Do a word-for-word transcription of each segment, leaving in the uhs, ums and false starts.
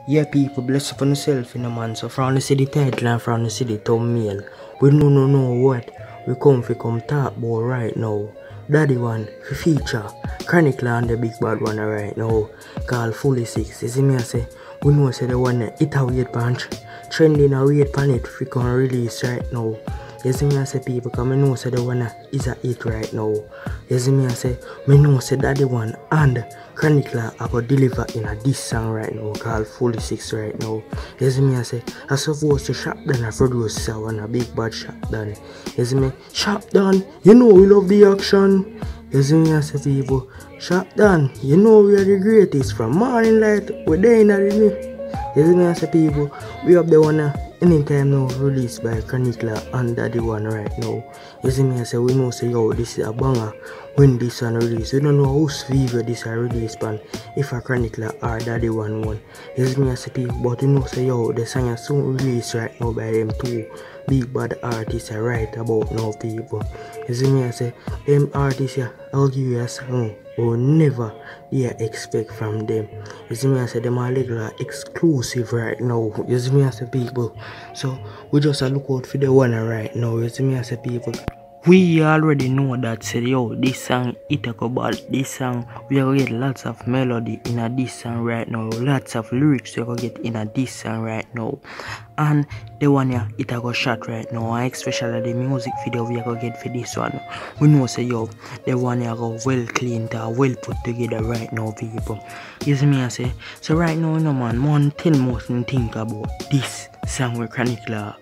Yeah, people, bless up on yourself in a man. So from the city title and from the city thumbnail, we no no know what we come for come talk about right now. Daddy one for feature Chronicle and the big bad one right now called Fully Six. You see me I say we know say the one it a weird punch trending a weird pan it we can release right now. You see me I say people because I know say the one is a hit right now. You see me I say me know say Daddy one and Chronicle I go deliver in a this song right now called Fully Six right now. You see me I say I supposed to shop down a producer one a big bad shop done. You see me shop done, you know we love the action. You see me I say people shop done, you know we are the greatest from morning light we're there in the you see me I say people we have the one uh, anytime now released by Chronicle and Daddy one right now. You see me I say we know say yo this is a banger when this one release. We don't know whose video this are release pan if a Chronicle or Daddy one one. You see me I say people but you know say yo the song is soon released right now by them two big bad artists are right about now people. You see me I say them artists here I'll give you a song or never yeah expect from them. You see me I say them are little exclusive right now. You see me I say people. So we just a look out for the one right now. You see me I say people. We already know that say yo this song it a go bad. This song we are get lots of melody in a this song right now. Lots of lyrics we are get in a this song right now. And the one here it a go shot right now. And especially the music video we are gonna get for this one. We know say yo the one here go well cleaned and well put together right now people. You see me I say so right now you know man one thing most think about this song with Chronicle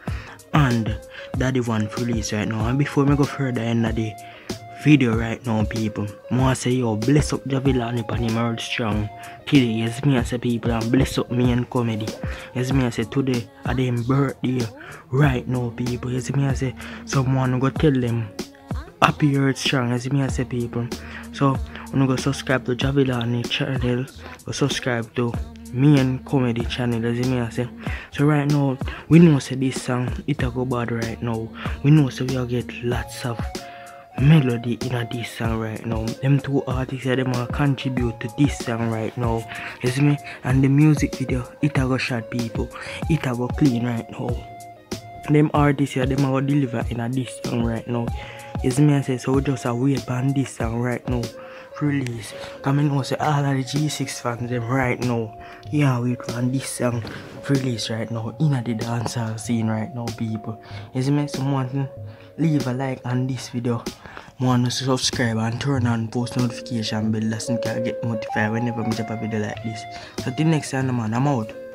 and Daddy one release right now. And before we go further in the video right now people, I say yo bless up Javilani upon him world strong today. Yes me I say people and bless up me and comedy. Yes me I say today at them birthday right now people. Yes me I say someone go tell them happy earth strong. Yes me I say people. So when you go subscribe to Javilani channel, go subscribe to me and comedy channel as me I say. So right now we know say this song it a go bad right now. We know say we will get lots of melody in a this song right now. Them two artists are them are contribute to this song right now. You see me? And the music video it a go shot people. It a go clean right now. Them artists here them are go deliver in a this song right now. You see me I say so we just a wait on this song right now release. Come and know say all of the G six fans them right now. Yeah, wait for this song release right now in the dancehall scene right now people. You see me someone leave a like on this video. Want to subscribe and turn on post notification bell so you can get notified whenever I drop a video like this. So till next time man I'm out.